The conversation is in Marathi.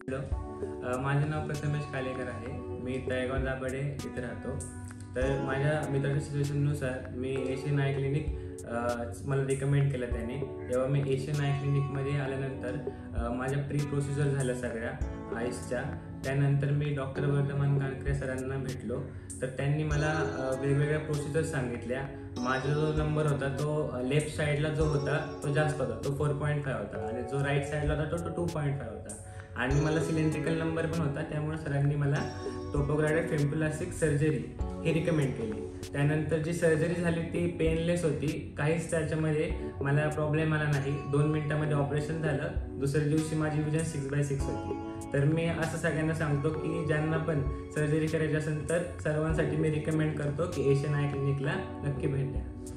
हॅलो, माझं नाव प्रथमेश कालेकर आहे. मी तळेगाव दाभाडे इथे राहतो. तर माझ्या मित्राच्या सजेशननुसार मी एशियन आय क्लिनिक मला रिकमेंड केलं त्याने. तेव्हा मी एशियन आय क्लिनिकमध्ये आल्यानंतर माझ्या प्री प्रोसिजर झाल्या सगळ्या आईसच्या. त्यानंतर मी डॉक्टर वर्धमान कानकरे सरांना भेटलो. तर त्यांनी मला वेगवेगळ्या प्रोसिजर सांगितल्या. माझा जो नंबर होता तो लेफ्ट साईडला जो होता तो जास्त होता, तो 4.5 होता, आणि जो राईट साईडला होता तो 2.5 होता. आणि मला सिलेंड्रिकल नंबर पण होता. त्यामुळे सरांनी मला टोपोग्राइडल फेम्पुलास्टिक सर्जरी ही रिकमेंड केली. त्यानंतर जी सर्जरी झाली ती पेनलेस होती. काहीच त्याच्यामध्ये मला प्रॉब्लेम आला नाही. 2 मिनिटामध्ये ऑपरेशन झालं. दुसऱ्या दिवशी माझी विजन 6/6 होती. तर मी असं सगळ्यांना सांगतो की ज्यांना पण सर्जरी करायची असेल तर सर्वांसाठी मी रिकमेंड करतो की एशियन आय क्लिनिकला नक्की भेट द्या.